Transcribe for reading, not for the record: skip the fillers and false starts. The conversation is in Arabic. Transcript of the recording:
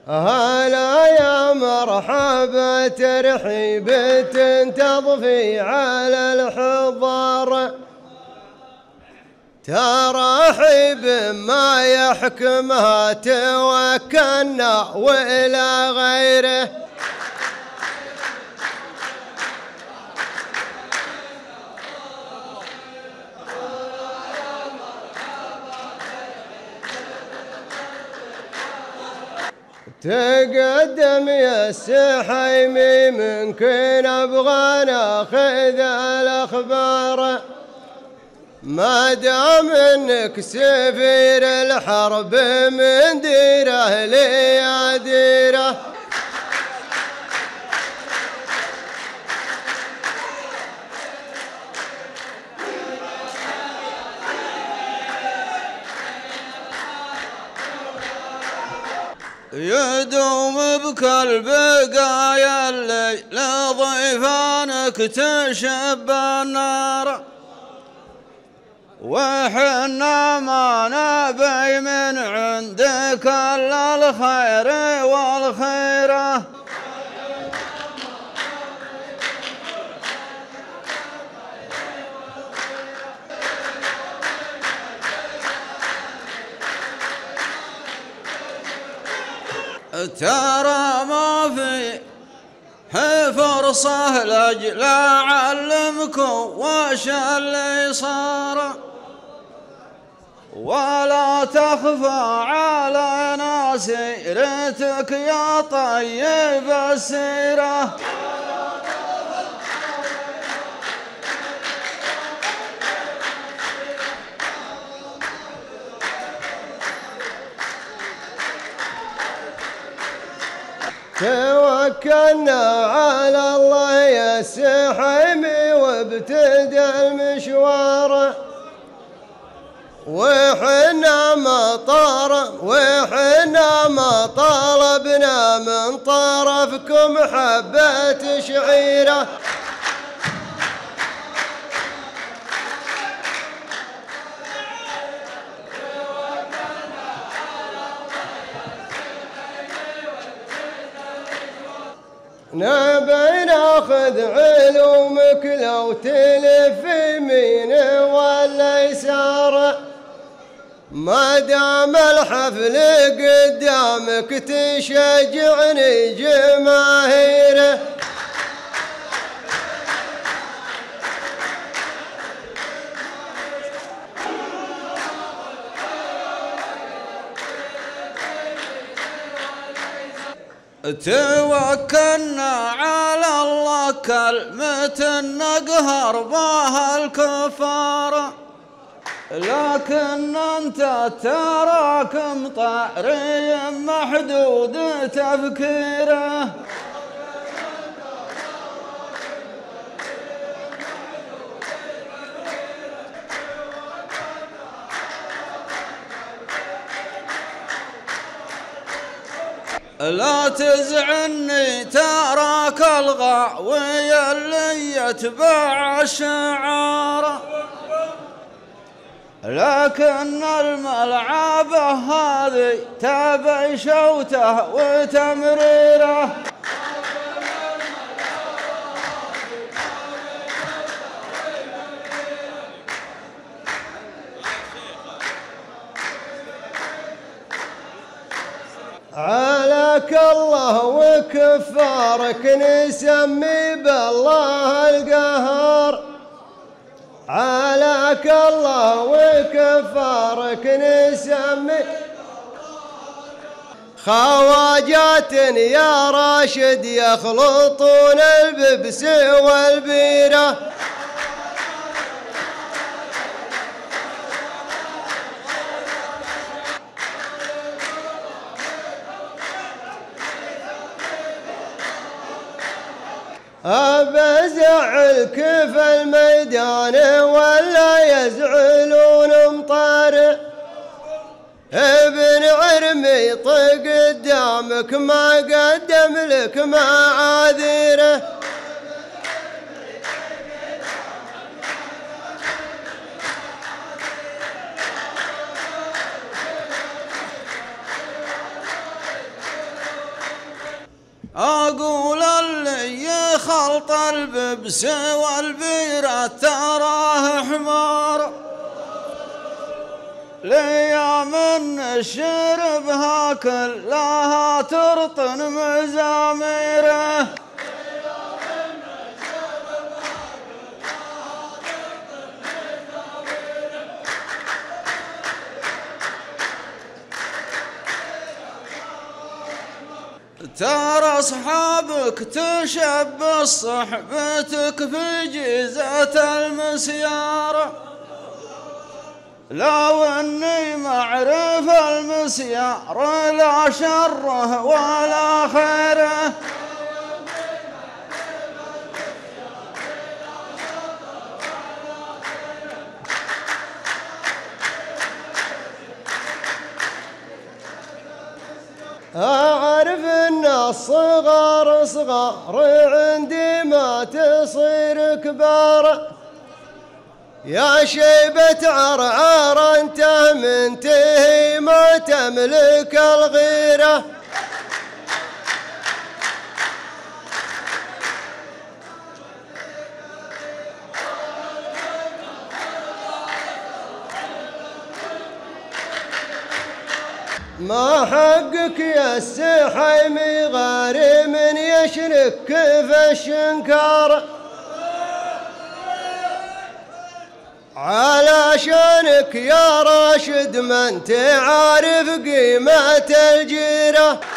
هلا يا مرحبا ترحيبة تضفي على الحضار، ترحيب ما يحكمها توكلنا وإلى غيره. تقدم يا السحيمي ممكن ابغى ناخذ الاخبار، ما دام انك سفير الحرب من ديره لي ديره. يدوم بكل بقايا الليل لضيفانك تشب النار، وحنا ما نبي من عندك الا الخير والخيره. ترى ما في فرصة لأجل أعلمكم وش اللي صار، ولا تخفى علينا سيرتك يا طيب السيرة. توكلنا على الله يا السحيمي وابتدى المشوار، وحنا ما طلبنا من طرفكم حبة شعيرة. نبي ناخذ علومك لو تلف يمين ولا يسار، ما دام الحفل قدامك تشجعني جماهيره. توكلنا على الله كلمة نقهر بها الكفار، لكن انت تراك مطاري محدود تفكيره. لا تزعني تراك الغاوي اللي يتبع الشعار، لكن الملعبة هذه تبي شوته وتمريره. عليك الله وكفارك نسمي بالله القهار، عليك الله وكفارك نسمي خواجات يا راشد يخلطون الببس والبيره. أبزعلك في الميدان ولا يزعلون مطارع، ابن عرميط قدامك ما قدم لك معاذيره. أقول اللي يخلط الببس والبيرة تراه حمار، ليام الشربها كلها ترطن مزاميره. ترى أصحابك تشب صحبتك في جيزة المسيار، لو اني معرف المسيار لا شره ولا خيره. أعرف أن الصغار صغار عندي ما تصير كبار، يا شيبة عرعار أنت منتهي ما تملك الغيرة. ما حقك يا السحيمي غاري من يشرك في الشنكار، علشانك يا راشد ما انت عارف قيمة الجيرة.